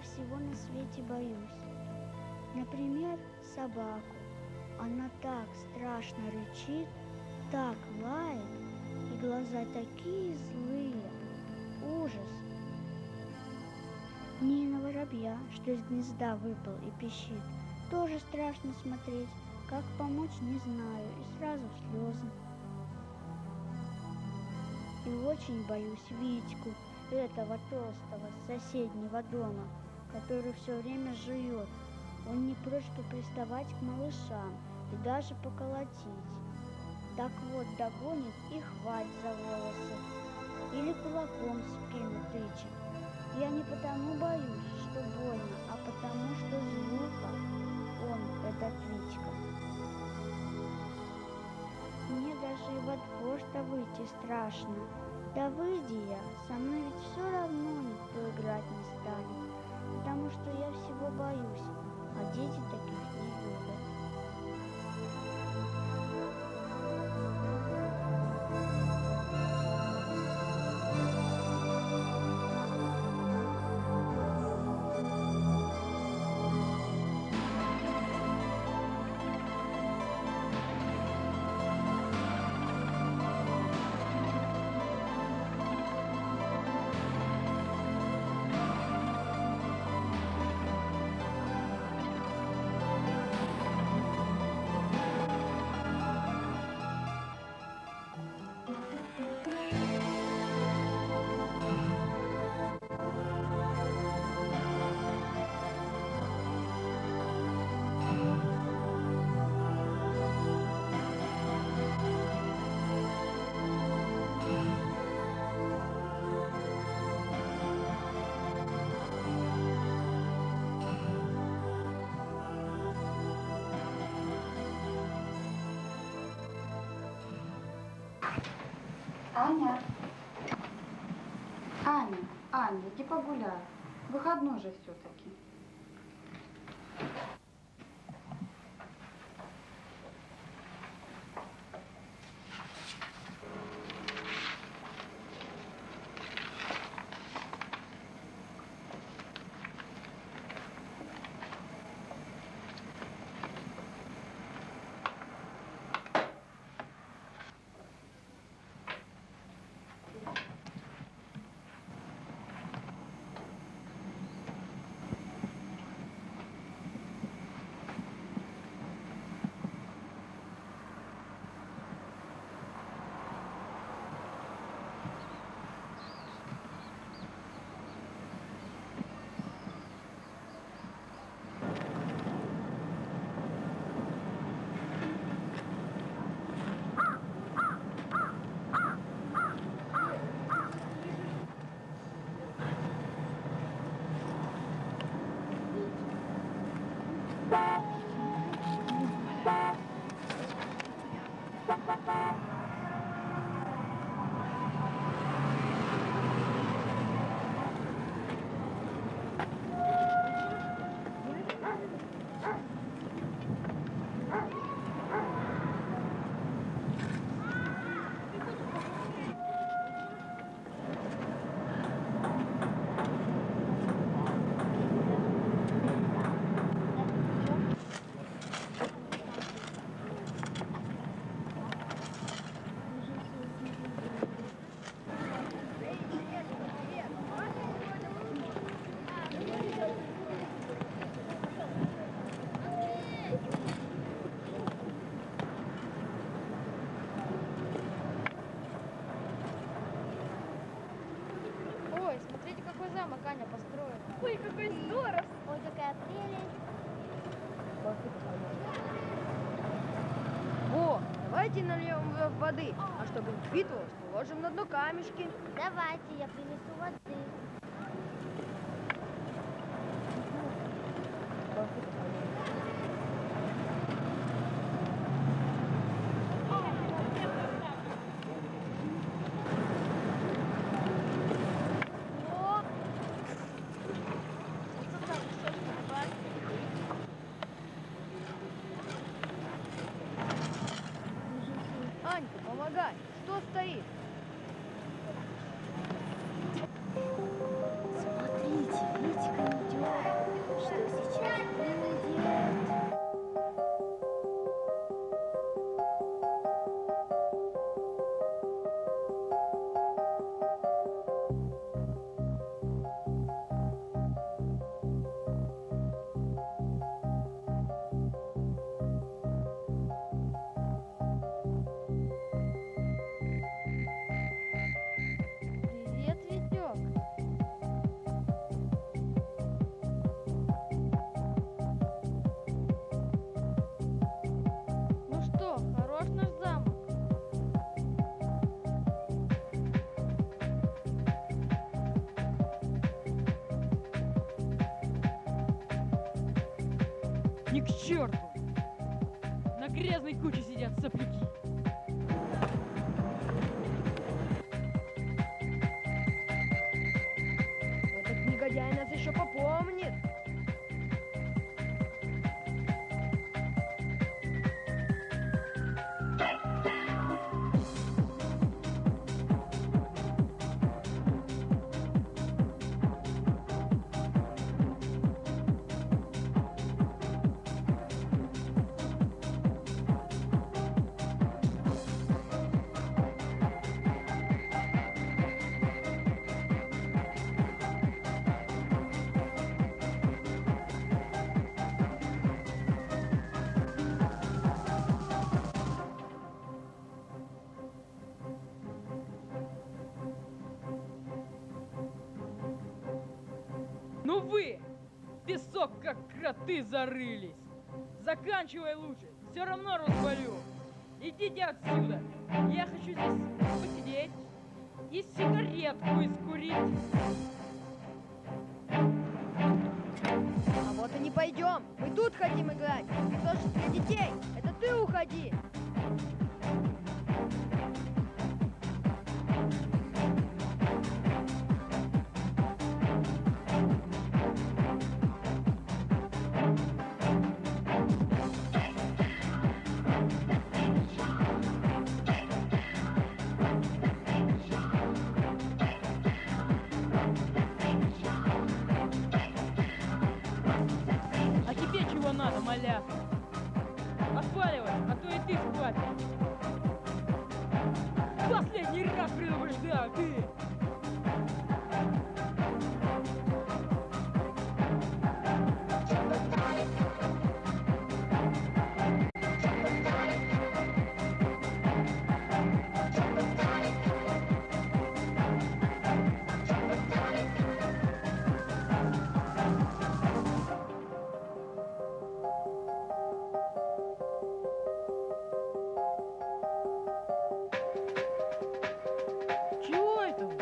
всего на свете боюсь. Например, собаку. Она так страшно рычит, так лает, и глаза такие злые. Ужас. Мне и на воробья, что из гнезда выпал и пищит, тоже страшно смотреть. Как помочь, не знаю, и сразу слезы. И очень боюсь Витьку, этого толстого с соседнего дома, который все время жует. Он не прочь приставать к малышам и даже поколотить. Так вот, догонит и хватит за волосы. Или кулаком в спину тычет. Я не потому боюсь, что больно, а потому что злюка он, этот Витька. Мне даже и во двор-то выйти страшно. Да выйди я, со мной ведь все равно никто играть не станет, потому что я всего боюсь, а дети таких не любят. Аня, иди погуляй. Выходной же все-таки. замок Аня построила. Ой, какой здоров! Ой, какая прелесть! О, давайте нальем воды, а чтобы не впитывалось, положим на дно камешки. Давайте, я принесу воды. Анька, помогай! Что стоит? Смотрите, Витька идет. Ни к черту! На грязной куче сидят сопляки. Этот негодяй нас еще попомнит. Ну вы, в песок как кроты зарылись. Заканчивай лучше, все равно развалю. Идите отсюда, я хочу здесь посидеть и сигаретку искурить. А вот и не пойдем. Мы тут хотим играть. Это же для детей. Это ты уходи. А тебе чего надо, маляка? Отваливай, а то и ты схватишь. Последний раз предупреждаю, ты! Чего это вы?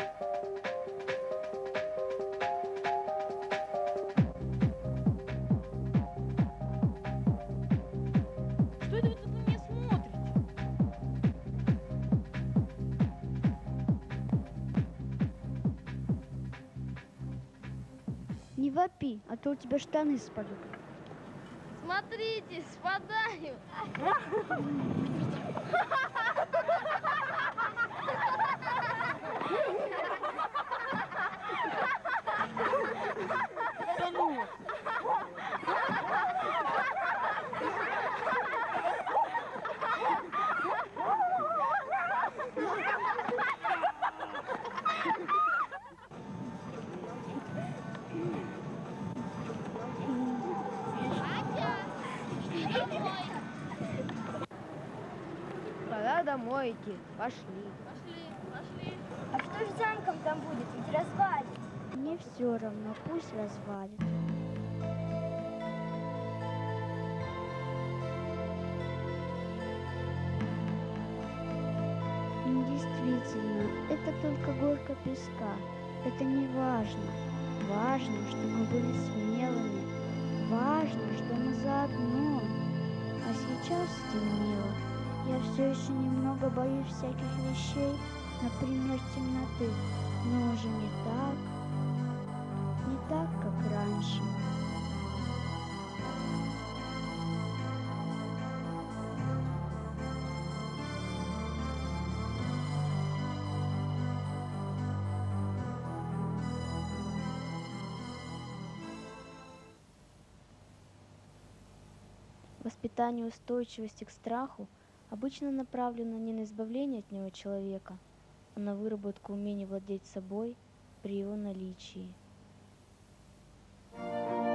Что это вы тут на меня смотрите? Не вопи, а то у тебя штаны спадут. Смотрите, спадаю. Да ну! Пора домой идти. Пошли. Пошли. А что ж замком там будет? Ведь развалит. Мне все равно, пусть развалит. Действительно, это только горка песка. Это не важно. Важно, что мы были смелыми. Важно, что мы заодно. А сейчас стемнело. Я все еще немного боюсь всяких вещей, например, темноты. Но уже не так, как раньше. Воспитание устойчивости к страху обычно направлено не на избавление от него человека, а на выработку умения владеть собой при его наличии.